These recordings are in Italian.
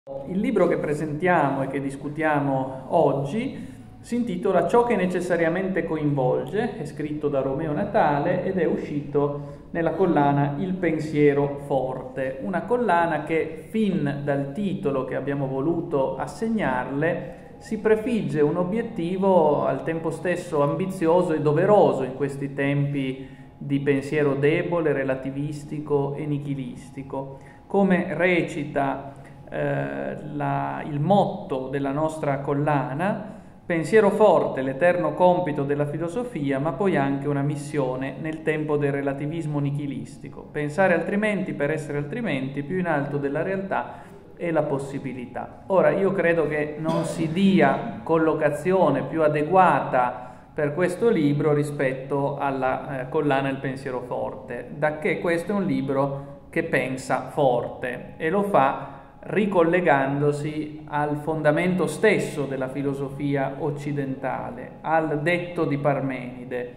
Il libro che presentiamo e che discutiamo oggi si intitola Ciò che necessariamente coinvolge, è scritto da Romeo Natale ed è uscito nella collana Il pensiero forte, una collana che fin dal titolo che abbiamo voluto assegnarle si prefigge un obiettivo al tempo stesso ambizioso e doveroso in questi tempi di pensiero debole, relativistico e nichilistico. Come recita il motto della nostra collana: pensiero forte, l'eterno compito della filosofia, ma poi anche una missione nel tempo del relativismo nichilistico. Pensare altrimenti per essere altrimenti, più in alto della realtà e la possibilità. Ora, io credo che non si dia collocazione più adeguata per questo libro rispetto alla collana Il pensiero forte, dacché questo è un libro che pensa forte e lo fa ricollegandosi al fondamento stesso della filosofia occidentale, al detto di Parmenide,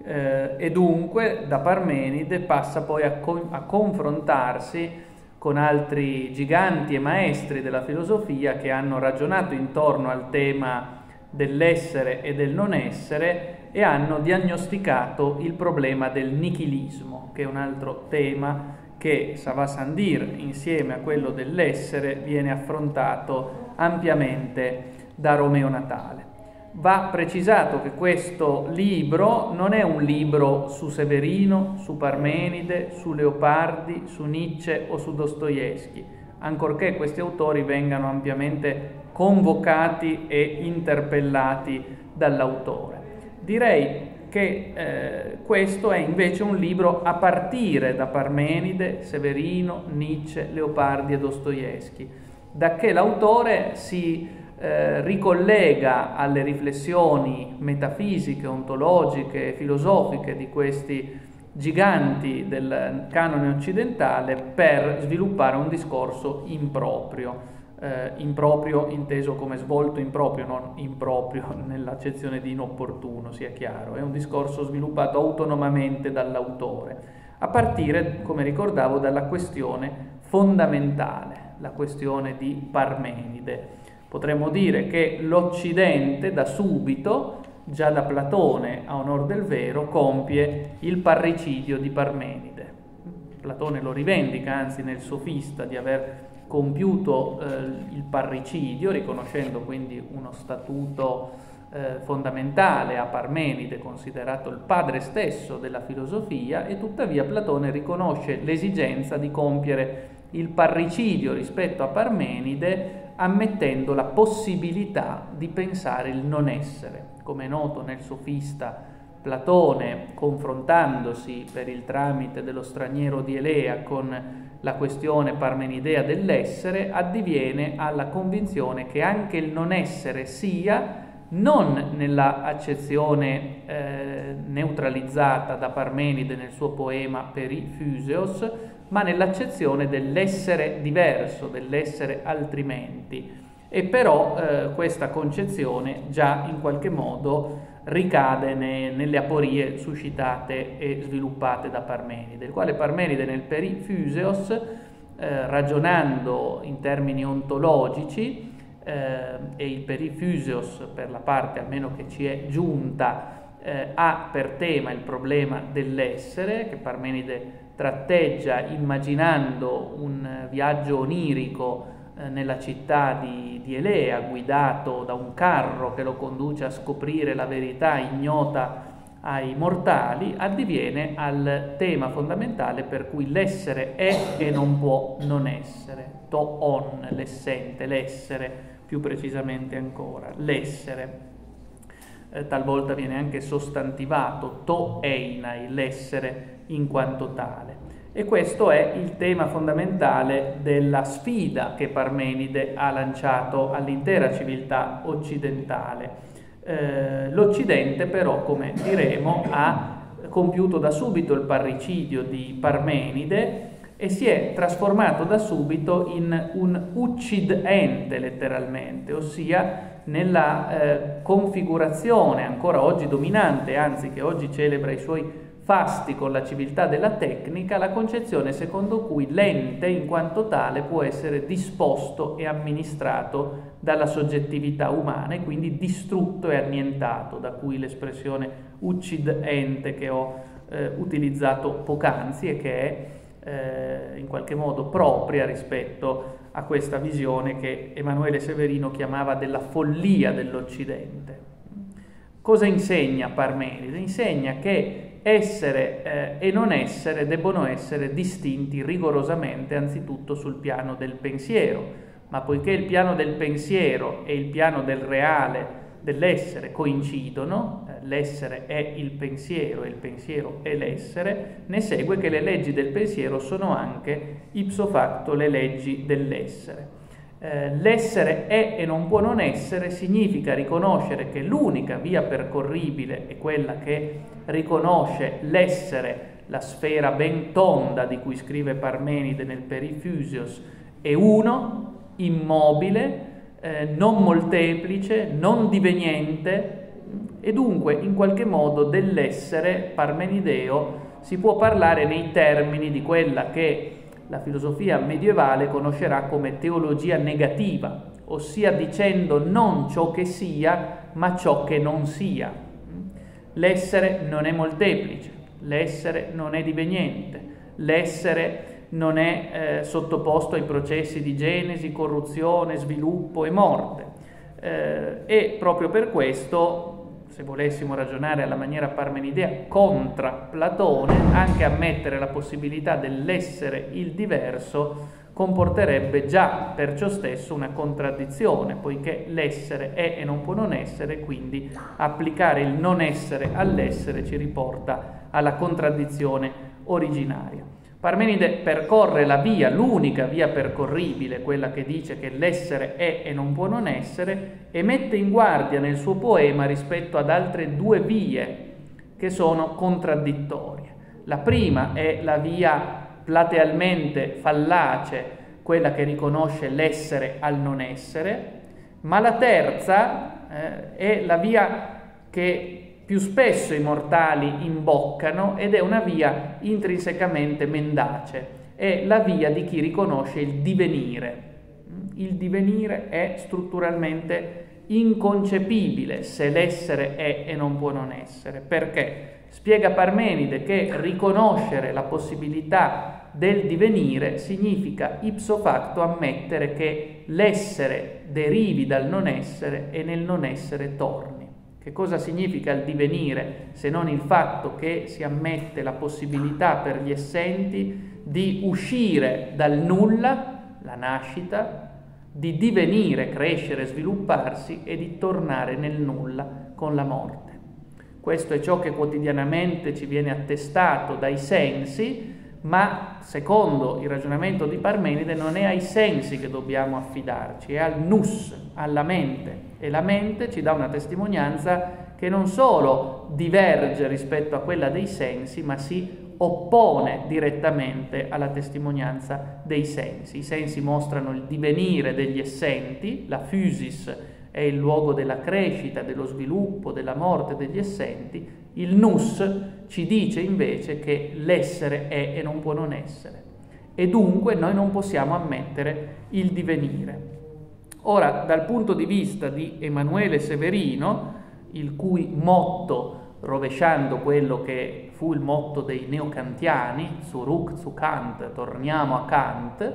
e dunque da Parmenide passa poi a confrontarsi con altri giganti e maestri della filosofia che hanno ragionato intorno al tema dell'essere e del non essere e hanno diagnosticato il problema del nichilismo, che è un altro tema che Savasandir, insieme a quello dell'essere, viene affrontato ampiamente da Romeo Natale. Va precisato che questo libro non è un libro su Severino, su Parmenide, su Leopardi, su Nietzsche o su Dostoevskij, ancorché questi autori vengano ampiamente convocati e interpellati dall'autore. Direi che questo è invece un libro a partire da Parmenide, Severino, Nietzsche, Leopardi e Dostoevskij, dacché l'autore si ricollega alle riflessioni metafisiche, ontologiche e filosofiche di questi giganti del canone occidentale per sviluppare un discorso improprio. Improprio inteso come svolto improprio, non improprio nell'accezione di inopportuno, sia chiaro. È un discorso sviluppato autonomamente dall'autore, a partire, come ricordavo, dalla questione fondamentale, la questione di Parmenide. Potremmo dire che l'Occidente da subito, già da Platone a onor del vero, compie il parricidio di Parmenide. Platone lo rivendica, anzi, nel Sofista, di aver compiuto il parricidio, riconoscendo quindi uno statuto fondamentale a Parmenide, considerato il padre stesso della filosofia, e tuttavia Platone riconosce l'esigenza di compiere il parricidio rispetto a Parmenide, ammettendo la possibilità di pensare il non essere. Come è noto, nel Sofista Platone, confrontandosi per il tramite dello straniero di Elea con la questione parmenidea dell'essere, addiviene alla convinzione che anche il non essere sia, non nella accezione neutralizzata da Parmenide nel suo poema Periphyseos, ma nell'accezione dell'essere diverso, dell'essere altrimenti. E però questa concezione già in qualche modo ricade nelle aporie suscitate e sviluppate da Parmenide, il quale Parmenide nel Periphyseos, ragionando in termini ontologici, e il Periphyseos, per la parte almeno che ci è giunta, ha per tema il problema dell'essere, che Parmenide tratteggia immaginando un viaggio onirico nella città di Elea, guidato da un carro che lo conduce a scoprire la verità ignota ai mortali, addiviene al tema fondamentale per cui l'essere è e non può non essere, to on, l'essente, l'essere, più precisamente ancora, l'essere. Talvolta viene anche sostantivato, to einai, l'essere in quanto tale. E questo è il tema fondamentale della sfida che Parmenide ha lanciato all'intera civiltà occidentale. L'Occidente però, come diremo, ha compiuto da subito il parricidio di Parmenide e si è trasformato da subito in un uccidente, letteralmente, ossia nella configurazione ancora oggi dominante, anzi che oggi celebra i suoi fasti con la civiltà della tecnica, la concezione secondo cui l'ente in quanto tale può essere disposto e amministrato dalla soggettività umana e quindi distrutto e annientato, da cui l'espressione uccid ente che ho utilizzato poc'anzi e che è in qualche modo propria rispetto a questa visione che Emanuele Severino chiamava della follia dell'Occidente. Cosa insegna Parmenide? Insegna che essere e non essere debbono essere distinti rigorosamente anzitutto sul piano del pensiero, ma poiché il piano del pensiero e il piano del reale, dell'essere, coincidono, l'essere è il pensiero è l'essere, ne segue che le leggi del pensiero sono anche ipso facto le leggi dell'essere. L'essere è e non può non essere significa riconoscere che l'unica via percorribile è quella che riconosce l'essere, la sfera ben tonda di cui scrive Parmenide nel Perifusios, è uno, immobile, non molteplice, non diveniente, e dunque in qualche modo dell'essere parmenideo si può parlare nei termini di quella che la filosofia medievale conoscerà come teologia negativa, ossia dicendo non ciò che sia, ma ciò che non sia. L'essere non è molteplice, l'essere non è diveniente, l'essere non è sottoposto ai processi di genesi, corruzione, sviluppo e morte. E proprio per questo, se volessimo ragionare alla maniera parmenidea contra Platone, anche ammettere la possibilità dell'essere il diverso comporterebbe già per ciò stesso una contraddizione, poiché l'essere è e non può non essere, quindi applicare il non essere all'essere ci riporta alla contraddizione originaria. Parmenide percorre la via, l'unica via percorribile, quella che dice che l'essere è e non può non essere, e mette in guardia nel suo poema rispetto ad altre due vie che sono contraddittorie. La prima è la via platealmente fallace, quella che riconosce l'essere al non essere, ma la terza è la via che più spesso i mortali imboccano ed è una via intrinsecamente mendace, è la via di chi riconosce il divenire. Il divenire è strutturalmente inconcepibile se l'essere è e non può non essere. Perché? Spiega Parmenide che riconoscere la possibilità del divenire significa ipso facto ammettere che l'essere derivi dal non essere e nel non essere torni. Che cosa significa il divenire se non il fatto che si ammette la possibilità per gli essenti di uscire dal nulla, la nascita, di divenire, crescere, svilupparsi e di tornare nel nulla con la morte. Questo è ciò che quotidianamente ci viene attestato dai sensi, ma secondo il ragionamento di Parmenide non è ai sensi che dobbiamo affidarci, è al nous, alla mente, e la mente ci dà una testimonianza che non solo diverge rispetto a quella dei sensi, ma si oppone direttamente alla testimonianza dei sensi. I sensi mostrano il divenire degli essenti, la physis è il luogo della crescita, dello sviluppo, della morte degli essenti, il nous ci dice invece che l'essere è e non può non essere, e dunque noi non possiamo ammettere il divenire. Ora, dal punto di vista di Emanuele Severino, il cui motto, rovesciando quello che fu il motto dei neocantiani, zurück zu Kant, torniamo a Kant,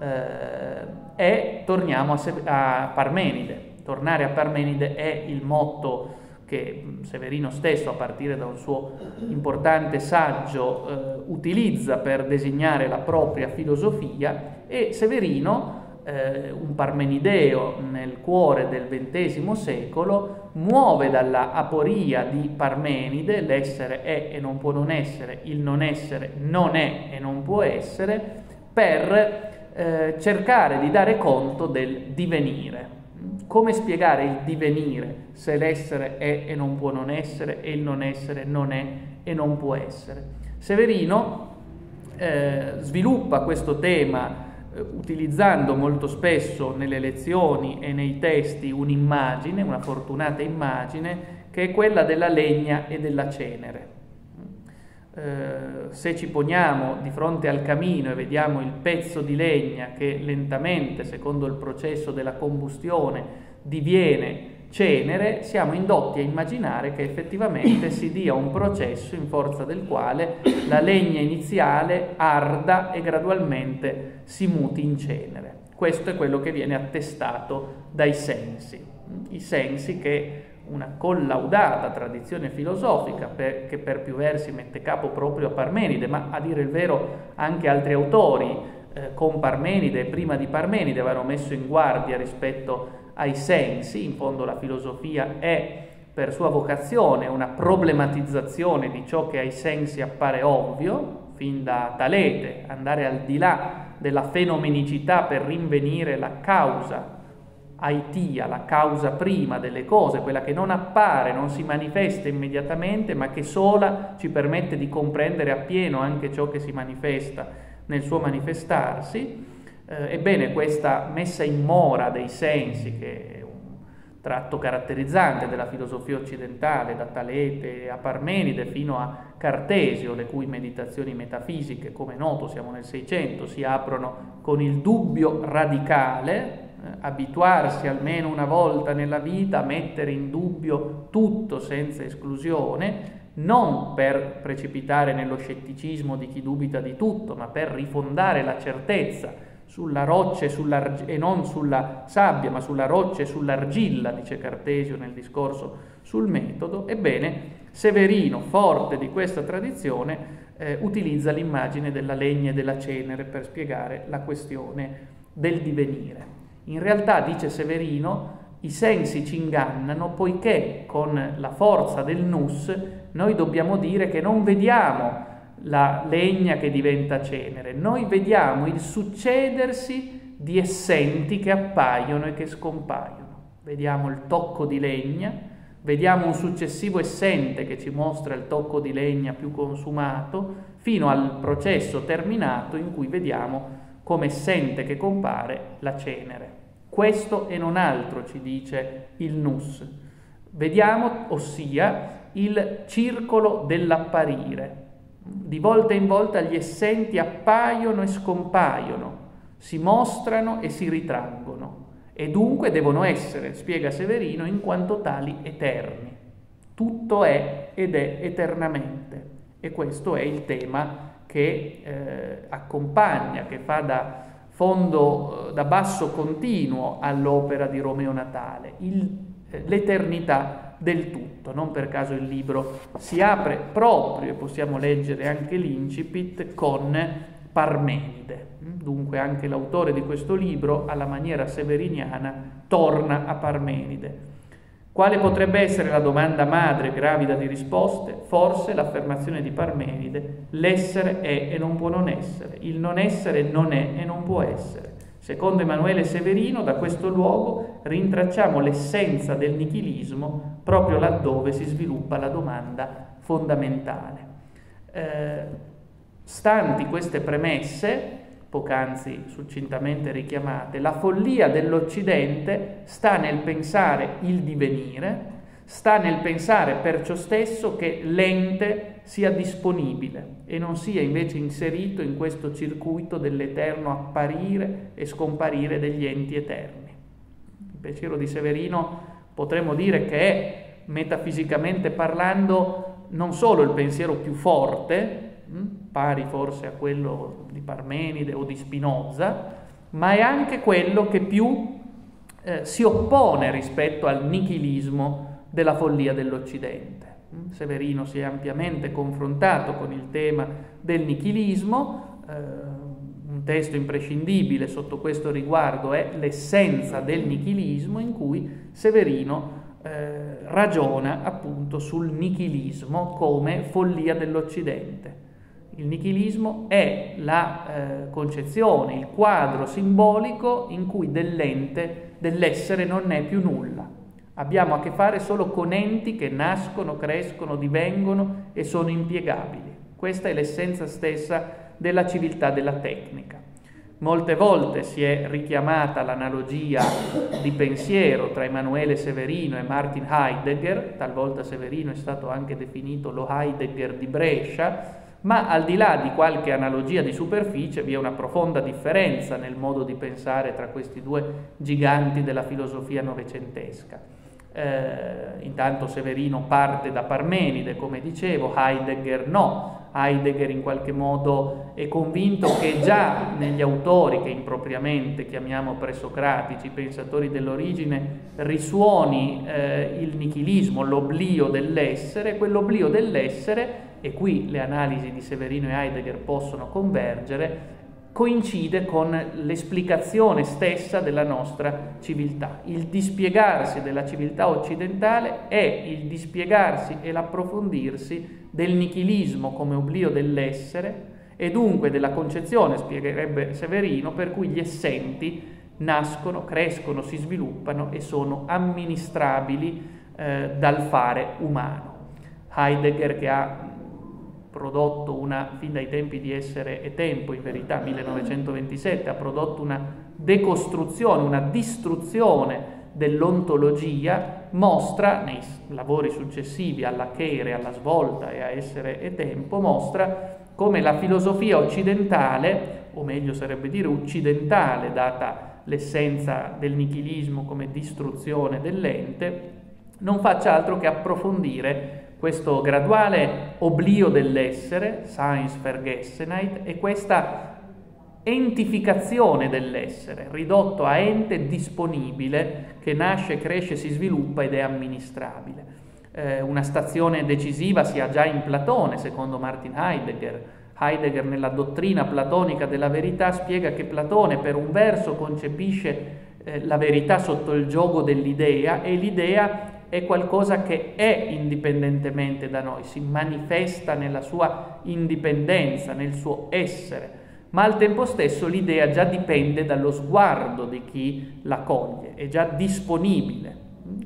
torniamo a Parmenide. Tornare a Parmenide è il motto che Severino stesso, a partire da un suo importante saggio, utilizza per designare la propria filosofia, e Severino, un parmenideo nel cuore del XX secolo, muove dalla aporia di Parmenide, l'essere è e non può non essere, il non essere non è e non può essere, per cercare di dare conto del divenire. Come spiegare il divenire se l'essere è e non può non essere e il non essere non è e non può essere? Severino sviluppa questo tema utilizzando molto spesso nelle lezioni e nei testi un'immagine, una fortunata immagine, che è quella della legna e della cenere. se ci poniamo di fronte al camino e vediamo il pezzo di legna che lentamente, secondo il processo della combustione, diviene cenere, siamo indotti a immaginare che effettivamente si dia un processo in forza del quale la legna iniziale arda e gradualmente si muti in cenere. Questo è quello che viene attestato dai sensi. I sensi che una collaudata tradizione filosofica che per più versi mette capo proprio a Parmenide, ma a dire il vero anche altri autori con Parmenide e prima di Parmenide avevano messo in guardia rispetto ai sensi. In fondo la filosofia è per sua vocazione una problematizzazione di ciò che ai sensi appare ovvio, fin da Talete, andare al di là della fenomenicità per rinvenire la causa aitia, la causa prima delle cose, quella che non appare, non si manifesta immediatamente, ma che sola ci permette di comprendere appieno anche ciò che si manifesta nel suo manifestarsi. Ebbene, questa messa in mora dei sensi, che è un tratto caratterizzante della filosofia occidentale, da Talete a Parmenide fino a Cartesio, le cui meditazioni metafisiche, come è noto, siamo nel 600, si aprono con il dubbio radicale, abituarsi almeno una volta nella vita a mettere in dubbio tutto senza esclusione, non per precipitare nello scetticismo di chi dubita di tutto, ma per rifondare la certezza sulla roccia e non sulla sabbia, ma sulla roccia e sull'argilla, dice Cartesio nel discorso sul metodo. Ebbene, Severino, forte di questa tradizione, utilizza l'immagine della legna e della cenere per spiegare la questione del divenire. In realtà, dice Severino, i sensi ci ingannano poiché con la forza del nous noi dobbiamo dire che non vediamo la legna che diventa cenere, noi vediamo il succedersi di essenti che appaiono e che scompaiono. Vediamo il tocco di legna, vediamo un successivo essente che ci mostra il tocco di legna più consumato, fino al processo terminato in cui vediamo come essente che compare la cenere. Questo e non altro ci dice il nous. Vediamo, ossia, il circolo dell'apparire. Di volta in volta gli essenti appaiono e scompaiono, si mostrano e si ritraggono, e dunque devono essere, spiega Severino, in quanto tali eterni. Tutto è ed è eternamente, e questo è il tema che accompagna, che fa da fondo, da basso continuo all'opera di Romeo Natale, l'eternità del tutto. Non per caso il libro si apre proprio, e possiamo leggere anche l'incipit, con Parmenide. Dunque anche l'autore di questo libro, alla maniera severiniana, torna a Parmenide. Quale potrebbe essere la domanda madre gravida di risposte? Forse l'affermazione di Parmenide: l'essere è e non può non essere, il non essere non è e non può essere. Secondo Emanuele Severino, da questo luogo rintracciamo l'essenza del nichilismo proprio laddove si sviluppa la domanda fondamentale. Stanti queste premesse, poc'anzi succintamente richiamate, la follia dell'Occidente sta nel pensare il divenire, sta nel pensare perciò stesso che l'ente sia disponibile e non sia invece inserito in questo circuito dell'eterno apparire e scomparire degli enti eterni. Il pensiero di Severino potremmo dire che è, metafisicamente parlando, non solo il pensiero più forte, pari forse a quello di Parmenide o di Spinoza, ma è anche quello che più si oppone rispetto al nichilismo della follia dell'Occidente. Severino si è ampiamente confrontato con il tema del nichilismo. Un testo imprescindibile sotto questo riguardo è L'essenza del nichilismo, in cui Severino ragiona appunto sul nichilismo come follia dell'Occidente. Il nichilismo è la concezione, il quadro simbolico in cui dell'ente, dell'essere non è più nulla. Abbiamo a che fare solo con enti che nascono, crescono, divengono e sono impiegabili. Questa è l'essenza stessa della civiltà della tecnica. Molte volte si è richiamata l'analogia di pensiero tra Emanuele Severino e Martin Heidegger, talvolta Severino è stato anche definito lo Heidegger di Brescia, Ma al di là di qualche analogia di superficie vi è una profonda differenza nel modo di pensare tra questi due giganti della filosofia novecentesca. Intanto Severino parte da Parmenide, come dicevo, Heidegger no. Heidegger in qualche modo è convinto che già negli autori che impropriamente chiamiamo presocratici, pensatori dell'origine, risuoni il nichilismo, l'oblio dell'essere, quell'oblio dell'essere, e qui le analisi di Severino e Heidegger possono convergere, coincide con l'esplicazione stessa della nostra civiltà. Il dispiegarsi della civiltà occidentale è il dispiegarsi e l'approfondirsi del nichilismo come oblio dell'essere e dunque della concezione, spiegherebbe Severino, per cui gli essenti nascono, crescono, si sviluppano e sono amministrabili dal fare umano. Heidegger, che ha prodotto fin dai tempi di Essere e Tempo, in verità 1927, ha prodotto una decostruzione, una distruzione dell'ontologia, mostra nei lavori successivi alla Chere, alla Svolta e a Essere e Tempo, mostra come la filosofia occidentale, o meglio sarebbe dire occidentale, data l'essenza del nichilismo come distruzione dell'ente, non faccia altro che approfondire questo graduale oblio dell'essere, Seinsvergessenheit, e questa entificazione dell'essere, ridotto a ente disponibile, che nasce, cresce, si sviluppa ed è amministrabile. Una stazione decisiva si ha già in Platone, secondo Martin Heidegger. Heidegger, nella dottrina platonica della verità, spiega che Platone per un verso concepisce la verità sotto il giogo dell'idea, e l'idea è qualcosa che è indipendentemente da noi, si manifesta nella sua indipendenza, nel suo essere, ma al tempo stesso l'idea già dipende dallo sguardo di chi la coglie, è già disponibile,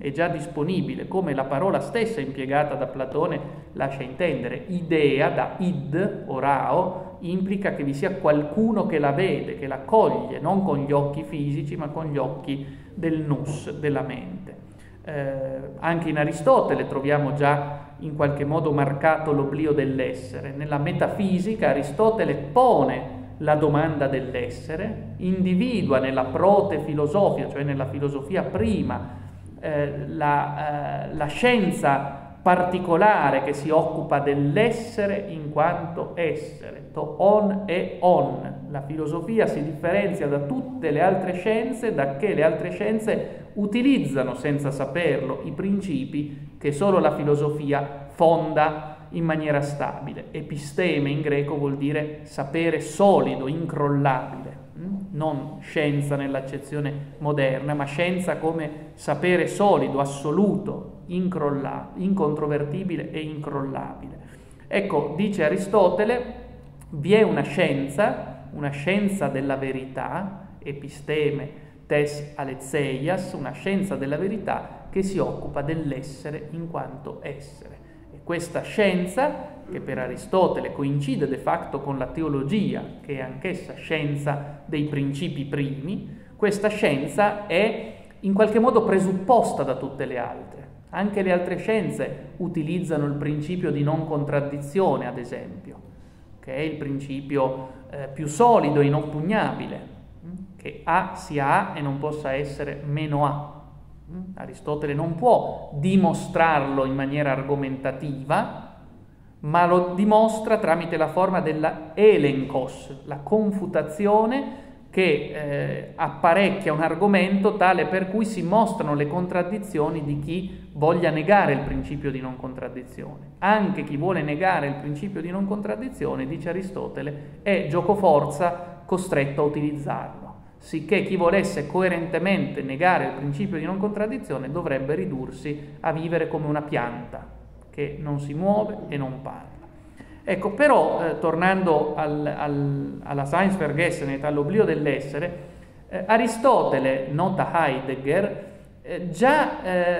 come la parola stessa impiegata da Platone lascia intendere. Idea, da id o rao, implica che vi sia qualcuno che la vede, che la coglie, non con gli occhi fisici, ma con gli occhi del nous, della mente. Anche in Aristotele troviamo già in qualche modo marcato l'oblio dell'essere. Nella metafisica Aristotele pone la domanda dell'essere, individua nella protefilosofia, cioè nella filosofia prima, la scienza particolare che si occupa dell'essere in quanto essere, to on e on. La filosofia si differenzia da tutte le altre scienze, da che le altre scienze utilizzano senza saperlo i principi che solo la filosofia fonda in maniera stabile. Episteme in greco vuol dire sapere solido, incrollabile, non scienza nell'accezione moderna, ma scienza come sapere solido, assoluto, incontrovertibile e incrollabile. Ecco, dice Aristotele, vi è una scienza della verità, episteme tes aletheias, una scienza della verità che si occupa dell'essere in quanto essere. E questa scienza, che per Aristotele coincide de facto con la teologia, che è anch'essa scienza dei principi primi, questa scienza è in qualche modo presupposta da tutte le altre. Anche le altre scienze utilizzano il principio di non contraddizione, ad esempio, che è il principio più solido e inoppugnabile, che A sia A e non possa essere meno A. Aristotele non può dimostrarlo in maniera argomentativa, ma lo dimostra tramite la forma della elenkos, la confutazione che apparecchia un argomento tale per cui si mostrano le contraddizioni di chi voglia negare il principio di non contraddizione. Anche chi vuole negare il principio di non contraddizione, dice Aristotele, è giocoforza costretto a utilizzarlo, sicché chi volesse coerentemente negare il principio di non contraddizione dovrebbe ridursi a vivere come una pianta che non si muove e non parla. Ecco, però, tornando alla Seinsvergessenheit, all'oblio dell'essere, Aristotele, nota Heidegger, già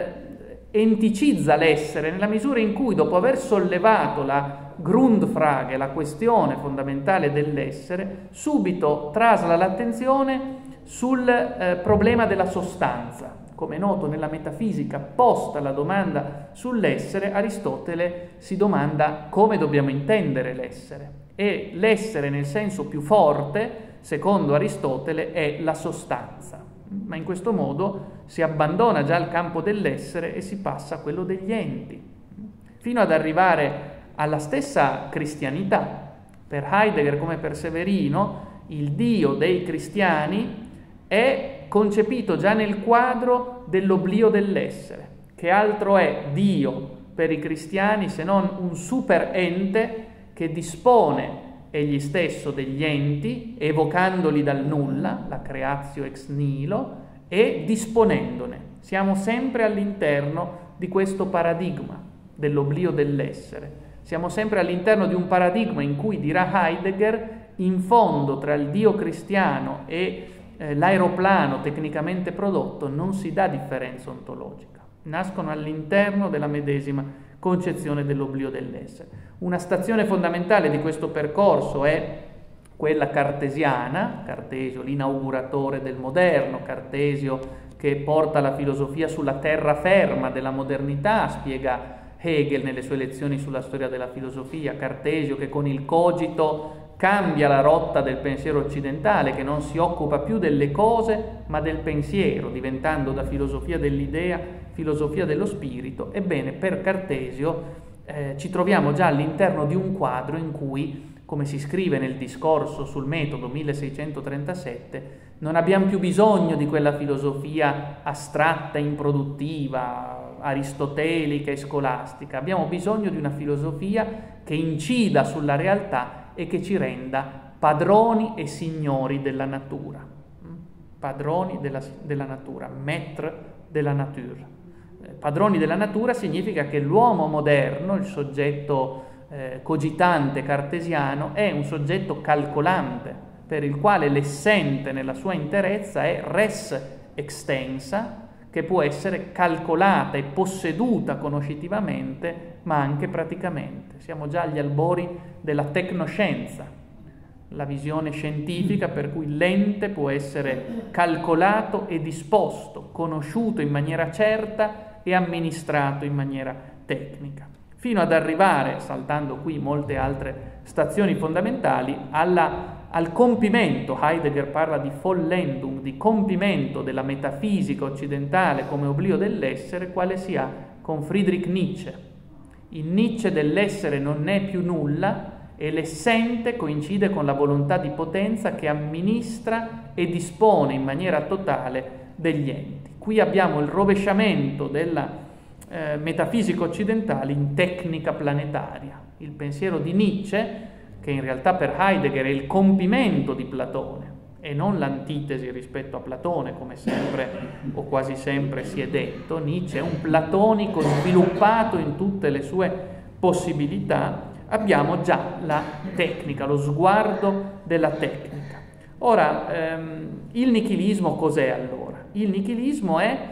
enticizza l'essere nella misura in cui, dopo aver sollevato la Grundfrage, la questione fondamentale dell'essere, subito trasla l'attenzione sul problema della sostanza. Come è noto, nella metafisica, posta la domanda sull'essere, Aristotele si domanda come dobbiamo intendere l'essere. E l'essere nel senso più forte, secondo Aristotele, è la sostanza. Ma in questo modo si abbandona già il campo dell'essere e si passa a quello degli enti, fino ad arrivare alla stessa cristianità. Per Heidegger come per Severino, il Dio dei cristiani è concepito già nel quadro dell'oblio dell'essere. Che altro è Dio per i cristiani se non un super ente che dispone egli stesso degli enti, evocandoli dal nulla, la creatio ex nihilo, e disponendone. Siamo sempre all'interno di questo paradigma dell'oblio dell'essere. Siamo sempre all'interno di un paradigma in cui, dirà Heidegger, in fondo tra il Dio cristiano e l'aeroplano tecnicamente prodotto non si dà differenza ontologica. Nascono all'interno della medesima concezione dell'oblio dell'essere. Una stazione fondamentale di questo percorso è quella cartesiana, Cartesio, l'inauguratore del moderno, Cartesio che porta la filosofia sulla terraferma della modernità, spiega Hegel nelle sue lezioni sulla storia della filosofia, Cartesio che con il cogito cambia la rotta del pensiero occidentale, che non si occupa più delle cose ma del pensiero, diventando da filosofia dell'idea filosofia dello spirito. Ebbene, per Cartesio ci troviamo già all'interno di un quadro in cui, come si scrive nel discorso sul metodo 1637, non abbiamo più bisogno di quella filosofia astratta, improduttiva, aristotelica e scolastica. Abbiamo bisogno di una filosofia che incida sulla realtà e che ci renda padroni e signori della natura. Padroni della natura, maître de la nature. Padroni della natura significa che l'uomo moderno, il soggetto cogitante cartesiano, è un soggetto calcolante, per il quale l'essente nella sua interezza è res extensa, che può essere calcolata e posseduta conoscitivamente, ma anche praticamente. Siamo già agli albori della tecnoscienza, la visione scientifica per cui l'ente può essere calcolato e disposto, conosciuto in maniera certa e amministrato in maniera tecnica, fino ad arrivare, saltando qui molte altre stazioni fondamentali, al compimento. Heidegger parla di Vollendung, di compimento della metafisica occidentale come oblio dell'essere, quale si ha con Friedrich Nietzsche. In Nietzsche dell'essere non è più nulla e l'essente coincide con la volontà di potenza che amministra e dispone in maniera totale degli enti. Qui abbiamo il rovesciamento della metafisica occidentale in tecnica planetaria. Il pensiero di Nietzsche, che in realtà per Heidegger è il compimento di Platone e non l'antitesi rispetto a Platone, come sempre o quasi sempre si è detto. Nietzsche è un platonico sviluppato in tutte le sue possibilità. Abbiamo già la tecnica, lo sguardo della tecnica. Ora, il nichilismo cos'è allora? Il nichilismo è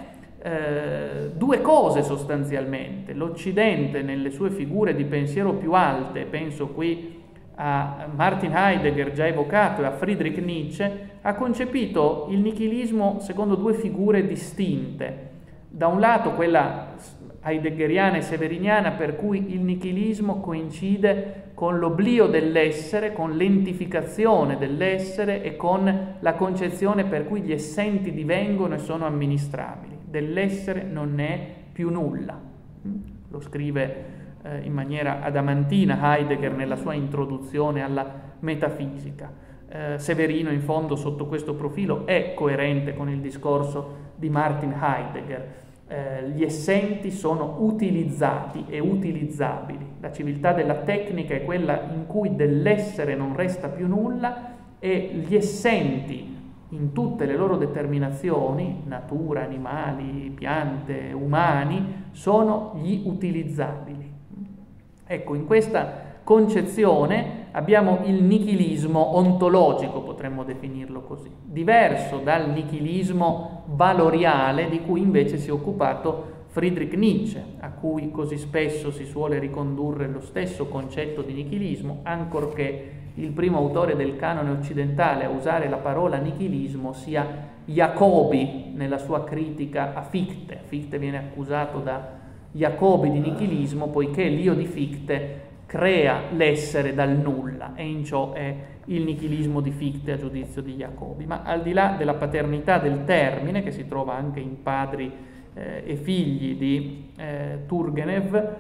due cose sostanzialmente. L'Occidente nelle sue figure di pensiero più alte, penso qui a Martin Heidegger già evocato e a Friedrich Nietzsche, ha concepito il nichilismo secondo due figure distinte. Da un lato quella heideggeriana e severiniana, per cui il nichilismo coincide con l'oblio dell'essere, con l'entificazione dell'essere e con la concezione per cui gli essenti divengono e sono amministrabili. Dell'essere non ne è più nulla. Lo scrive in maniera adamantina Heidegger nella sua introduzione alla metafisica. Severino in fondo sotto questo profilo è coerente con il discorso di Martin Heidegger. Gli essenti sono utilizzati e utilizzabili. La civiltà della tecnica è quella in cui dell'essere non resta più nulla e gli essenti in tutte le loro determinazioni, natura, animali, piante, umani, sono gli utilizzabili. Ecco, in questa concezione abbiamo il nichilismo ontologico, potremmo definirlo così, diverso dal nichilismo valoriale di cui invece si è occupato Friedrich Nietzsche, a cui così spesso si suole ricondurre lo stesso concetto di nichilismo, ancorché il primo autore del canone occidentale a usare la parola nichilismo sia Jacobi nella sua critica a Fichte. Fichte viene accusato da Jacobi di nichilismo poiché l'io di Fichte crea l'essere dal nulla, e in ciò è il nichilismo di Fichte a giudizio di Jacobi. Ma al di là della paternità del termine, che si trova anche in Padri e figli di Turgenev,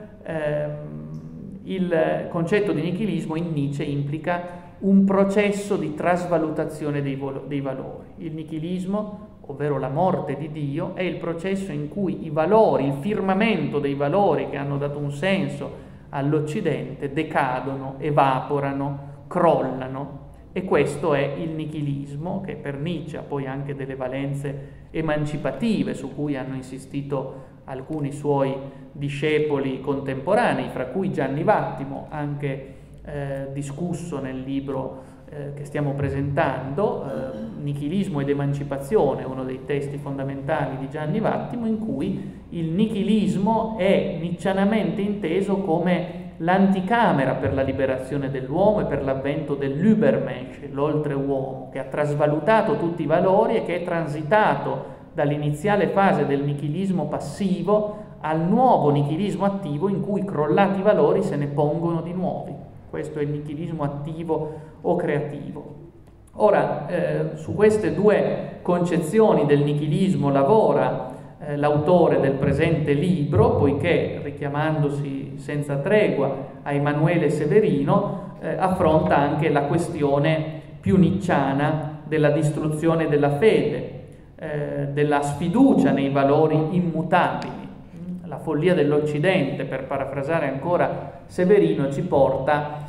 il concetto di nichilismo in Nietzsche implica un processo di trasvalutazione dei valori. Il nichilismo, ovvero la morte di Dio, è il processo in cui i valori, il firmamento dei valori che hanno dato un senso all'Occidente decadono, evaporano, crollano, e questo è il nichilismo, che per Nietzsche ha poi anche delle valenze emancipative su cui hanno insistito alcuni suoi discepoli contemporanei, fra cui Gianni Vattimo, anche discusso nel libro che stiamo presentando, Nichilismo ed emancipazione, uno dei testi fondamentali di Gianni Vattimo, in cui il nichilismo è niccianamente inteso come l'anticamera per la liberazione dell'uomo e per l'avvento dell'Übermensch, l'oltreuomo, che ha trasvalutato tutti i valori e che è transitato dall'iniziale fase del nichilismo passivo al nuovo nichilismo attivo, in cui crollati i valori se ne pongono di nuovi. Questo è il nichilismo attivo o creativo. Ora, su queste due concezioni del nichilismo lavora l'autore del presente libro, poiché, richiamandosi senza tregua a Emanuele Severino, affronta anche la questione più nicciana della distruzione della fede, della sfiducia nei valori immutabili. La follia dell'Occidente, per parafrasare ancora Severino, ci porta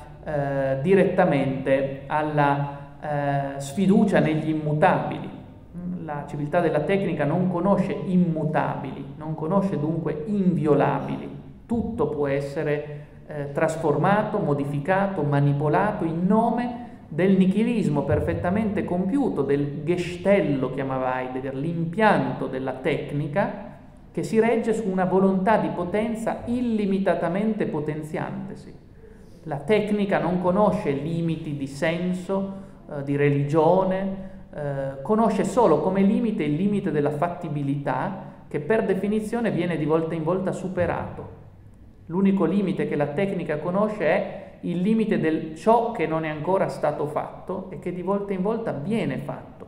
direttamente alla sfiducia negli immutabili. La civiltà della tecnica non conosce immutabili, non conosce dunque inviolabili. Tutto può essere trasformato, modificato, manipolato in nome del nichilismo perfettamente compiuto, del gestello, chiamava Heidegger, l'impianto della tecnica, che si regge su una volontà di potenza illimitatamente potenziantesi. La tecnica non conosce limiti di senso, di religione, conosce solo come limite il limite della fattibilità, che per definizione viene di volta in volta superato. L'unico limite che la tecnica conosce è il limite del ciò che non è ancora stato fatto e che di volta in volta viene fatto.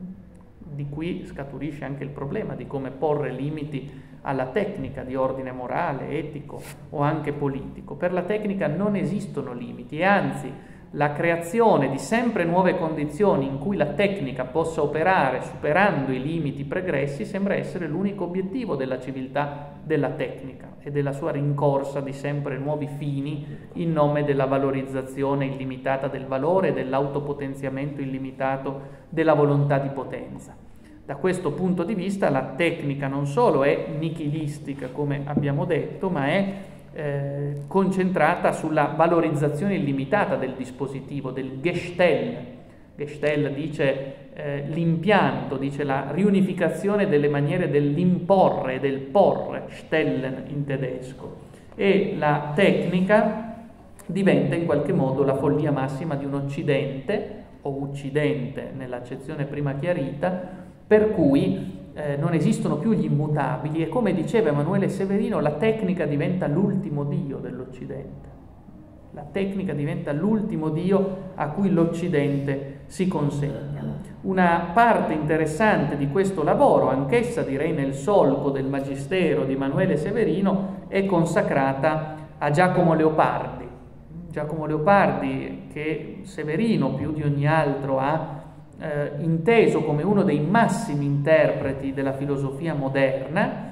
Di qui scaturisce anche il problema di come porre limiti alla tecnica di ordine morale, etico o anche politico. Per la tecnica non esistono limiti, e anzi la creazione di sempre nuove condizioni in cui la tecnica possa operare superando i limiti pregressi sembra essere l'unico obiettivo della civiltà della tecnica e della sua rincorsa di sempre nuovi fini in nome della valorizzazione illimitata del valore e dell'autopotenziamento illimitato della volontà di potenza. Da questo punto di vista la tecnica non solo è nichilistica, come abbiamo detto, ma è concentrata sulla valorizzazione illimitata del dispositivo, del Gestell. Gestell dice l'impianto, dice la riunificazione delle maniere dell'imporre e del porre, stellen in tedesco. E la tecnica diventa in qualche modo la follia massima di un Occidente, o Uccidente nell'accezione prima chiarita, per cui non esistono più gli immutabili, e come diceva Emanuele Severino, la tecnica diventa l'ultimo dio dell'Occidente. La tecnica diventa l'ultimo dio a cui l'Occidente si consegna. Una parte interessante di questo lavoro, anch'essa direi nel solco del magistero di Emanuele Severino, è consacrata a Giacomo Leopardi. Giacomo Leopardi, che Severino più di ogni altro ha inteso come uno dei massimi interpreti della filosofia moderna,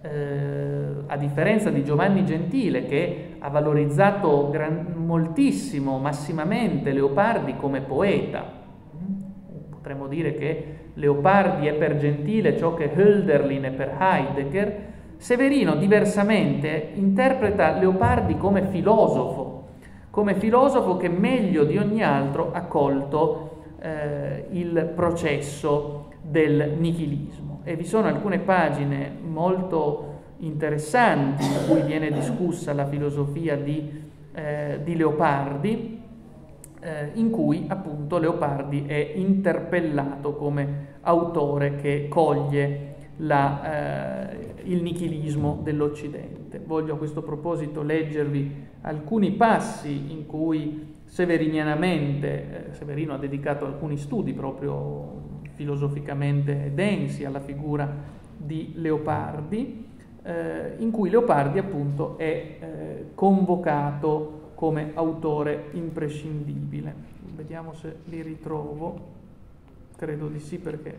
a differenza di Giovanni Gentile, che ha valorizzato moltissimo, massimamente Leopardi come poeta. Potremmo dire che Leopardi è per Gentile ciò che Hölderlin è per Heidegger. Severino, diversamente, interpreta Leopardi come filosofo che meglio di ogni altro ha colto il processo del nichilismo. E vi sono alcune pagine molto interessanti in cui viene discussa la filosofia di Leopardi, in cui appunto Leopardi è interpellato come autore che coglie il nichilismo dell'Occidente. Voglio a questo proposito leggervi alcuni passi in cui severinianamente, Severino ha dedicato alcuni studi proprio filosoficamente densi alla figura di Leopardi, in cui Leopardi appunto è convocato come autore imprescindibile. Vediamo se li ritrovo, credo di sì perché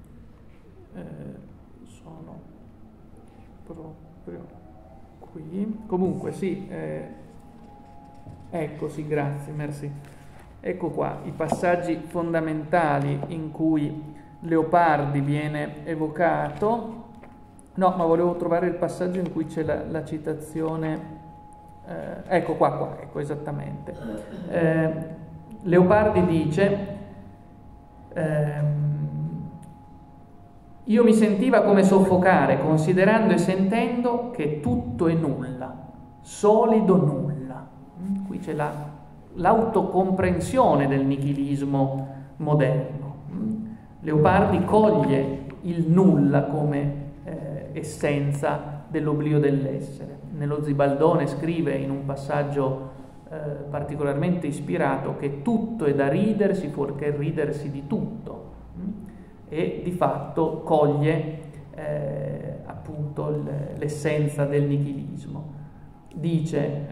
sono proprio qui. Comunque sì, ecco sì, grazie, merci. Ecco qua i passaggi fondamentali in cui Leopardi viene evocato. No, ma volevo trovare il passaggio in cui c'è la citazione. Ecco qua, ecco esattamente. Leopardi dice: io mi sentiva come soffocare, considerando e sentendo che tutto è nulla, solido nulla. Qui c'è l'autocomprensione del nichilismo moderno. Leopardi coglie il nulla come essenza dell'oblio dell'essere. Nello Zibaldone scrive in un passaggio particolarmente ispirato che tutto è da ridersi fuorché ridersi di tutto, e di fatto coglie appunto l'essenza del nichilismo. Dice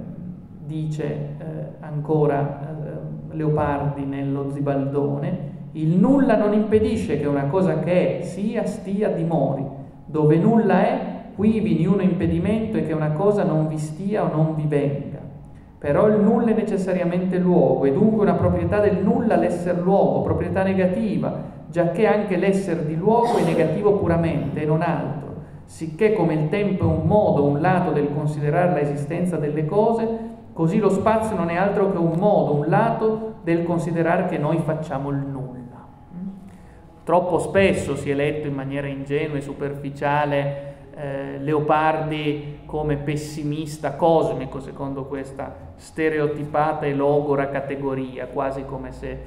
ancora Leopardi nello Zibaldone: il nulla non impedisce che una cosa che è, sia, stia, dimori. Dove nulla è, quivi niuno impedimento e che una cosa non vi stia o non vi venga. Però il nulla è necessariamente luogo, e dunque una proprietà del nulla l'esser luogo, proprietà negativa, giacché anche l'esser di luogo è negativo puramente e non altro, sicché come il tempo è un modo, un lato del considerare l'esistenza delle cose, così lo spazio non è altro che un modo, un lato del considerare che noi facciamo il nulla. Troppo spesso si è letto in maniera ingenua e superficiale Leopardi come pessimista cosmico, secondo questa stereotipata e logora categoria, quasi come se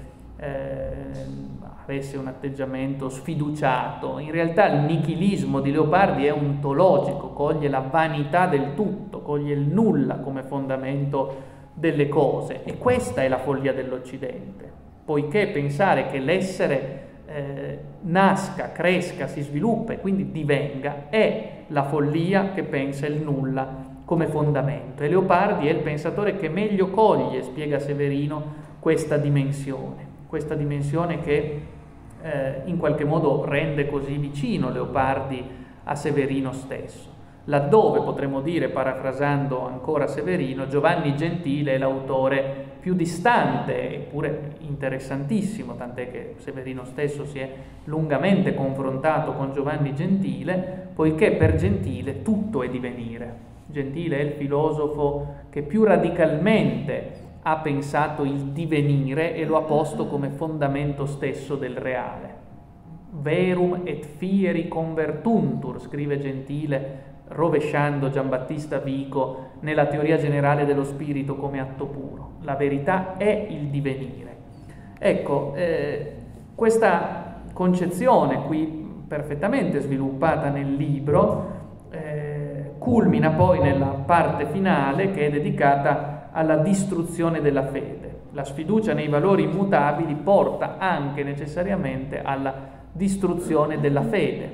avesse un atteggiamento sfiduciato. In realtà il nichilismo di Leopardi è ontologico, coglie la vanità del tutto, coglie il nulla come fondamento delle cose, e questa è la follia dell'Occidente, poiché pensare che l'essere nasca, cresca, si sviluppa e quindi divenga è la follia che pensa il nulla come fondamento. E Leopardi è il pensatore che meglio coglie, spiega Severino, questa dimensione che in qualche modo rende così vicino Leopardi a Severino stesso. Laddove potremmo dire, parafrasando ancora Severino, Giovanni Gentile è l'autore più distante eppure interessantissimo, tant'è che Severino stesso si è lungamente confrontato con Giovanni Gentile, poiché per Gentile tutto è divenire. Gentile è il filosofo che più radicalmente ha pensato il divenire e lo ha posto come fondamento stesso del reale. Verum et fieri convertuntur, scrive Gentile, rovesciando Giambattista Vico nella teoria generale dello spirito come atto puro. La verità è il divenire. Ecco, questa concezione qui perfettamente sviluppata nel libro culmina poi nella parte finale, che è dedicata alla distruzione della fede. La sfiducia nei valori immutabili porta anche necessariamente alla distruzione della fede.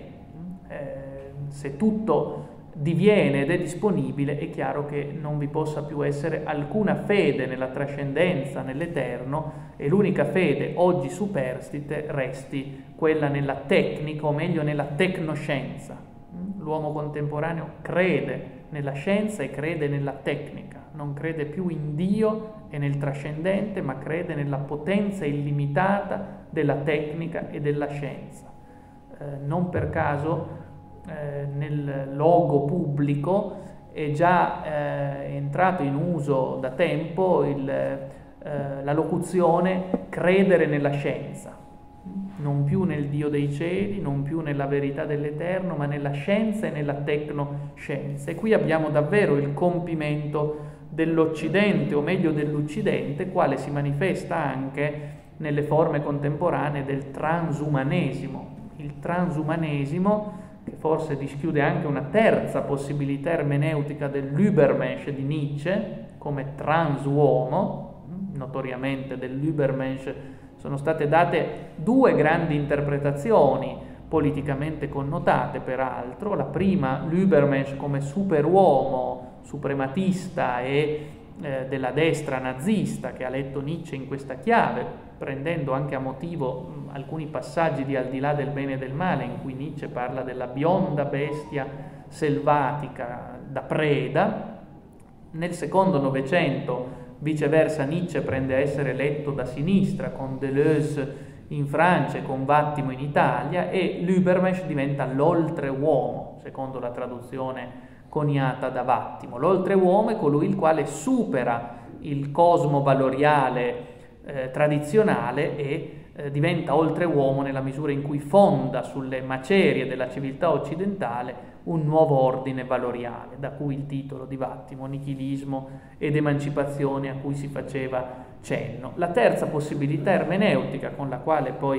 Se tutto diviene ed è disponibile, è chiaro che non vi possa più essere alcuna fede nella trascendenza, nell'eterno, e l'unica fede oggi superstite resti quella nella tecnica, o meglio nella tecnoscienza. L'uomo contemporaneo crede nella scienza e crede nella tecnica, non crede più in Dio e nel trascendente, ma crede nella potenza illimitata della tecnica e della scienza. Non per caso nel logo pubblico è già entrato in uso da tempo la locuzione credere nella scienza, non più nel Dio dei cieli, non più nella verità dell'eterno, ma nella scienza e nella tecnoscienza. E qui abbiamo davvero il compimento dell'Occidente, o meglio dell'Occidente, quale si manifesta anche nelle forme contemporanee del transumanesimo. Il transumanesimo, che forse dischiude anche una terza possibilità ermeneutica dell'Übermensch di Nietzsche, come transuomo. Notoriamente dell'Übermensch sono state date due grandi interpretazioni, politicamente connotate peraltro. La prima, l'Übermensch come superuomo, suprematista e della destra nazista, che ha letto Nietzsche in questa chiave, prendendo anche a motivo alcuni passaggi di Al di là del bene e del male, in cui Nietzsche parla della bionda bestia selvatica da preda. Nel secondo Novecento, viceversa, Nietzsche prende a essere letto da sinistra, con Deleuze in Francia e con Vattimo in Italia, e l'Übermensch diventa l'oltreuomo, secondo la traduzione coniata da Vattimo. L'oltreuomo è colui il quale supera il cosmo valoriale tradizionale e diventa oltreuomo nella misura in cui fonda sulle macerie della civiltà occidentale un nuovo ordine valoriale, da cui il titolo di Vattimo, Nichilismo ed emancipazione, a cui si faceva cenno. La terza possibilità ermeneutica, con la quale poi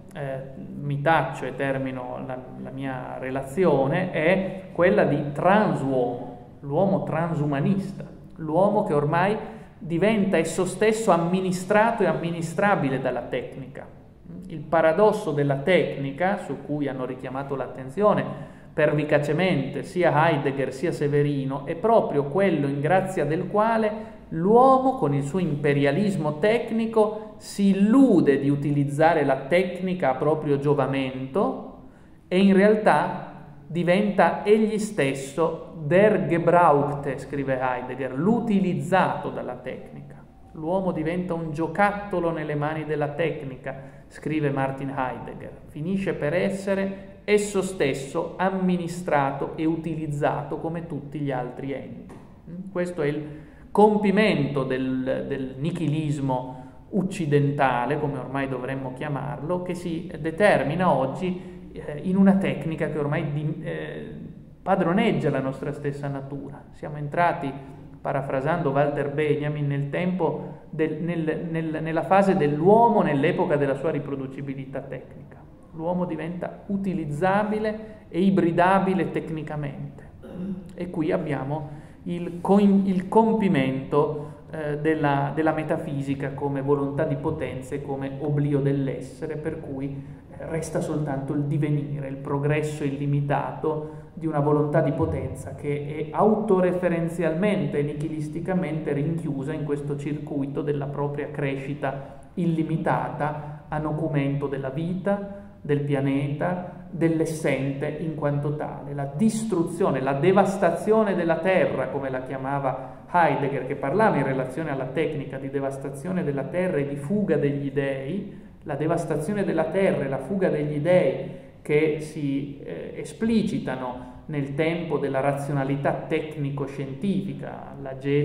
mi taccio e termino la mia relazione, è quella di transuomo, l'uomo transumanista, l'uomo che ormai diventa esso stesso amministrato e amministrabile dalla tecnica. Il paradosso della tecnica, su cui hanno richiamato l'attenzione pervicacemente sia Heidegger sia Severino, è proprio quello in grazia del quale l'uomo, con il suo imperialismo tecnico, si illude di utilizzare la tecnica a proprio giovamento e in realtà diventa egli stesso der Gebrauchte, scrive Heidegger, l'utilizzato dalla tecnica. L'uomo diventa un giocattolo nelle mani della tecnica, scrive Martin Heidegger. Finisce per essere esso stesso amministrato e utilizzato come tutti gli altri enti. Questo è il compimento del nichilismo occidentale, come ormai dovremmo chiamarlo, che si determina oggi in una tecnica che ormai padroneggia la nostra stessa natura. Siamo entrati, parafrasando Walter Benjamin, nel tempo nella fase dell'uomo nell'epoca della sua riproducibilità tecnica. L'uomo diventa utilizzabile e ibridabile tecnicamente. E qui abbiamo il compimento della metafisica come volontà di potenza e come oblio dell'essere, per cui resta soltanto il divenire, il progresso illimitato di una volontà di potenza che è autoreferenzialmente e nichilisticamente rinchiusa in questo circuito della propria crescita illimitata a nocumento della vita, del pianeta, dell'essente in quanto tale. La distruzione, la devastazione della terra, come la chiamava Heidegger, che parlava in relazione alla tecnica di devastazione della terra e di fuga degli dei, la devastazione della terra e la fuga degli dei che si esplicitano nel tempo della razionalità tecnico-scientifica,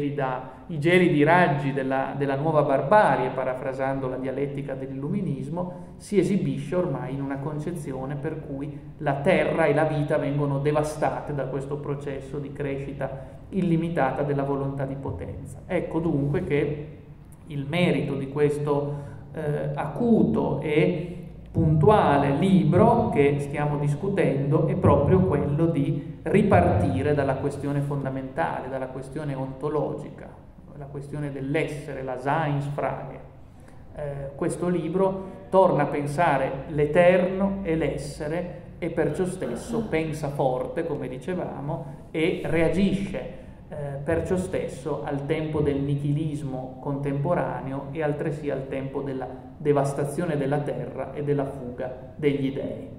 i gelidi raggi della nuova barbarie, parafrasando la dialettica dell'illuminismo, si esibisce ormai in una concezione per cui la terra e la vita vengono devastate da questo processo di crescita illimitata della volontà di potenza. Ecco dunque che il merito di questo acuto e puntuale libro che stiamo discutendo è proprio quello di ripartire dalla questione fondamentale, dalla questione ontologica, la questione dell'essere, la Seinsfrage. Questo libro torna a pensare l'eterno e l'essere e perciò stesso pensa forte, come dicevamo, e reagisce perciò stesso al tempo del nichilismo contemporaneo e altresì al tempo della devastazione della terra e della fuga degli dei.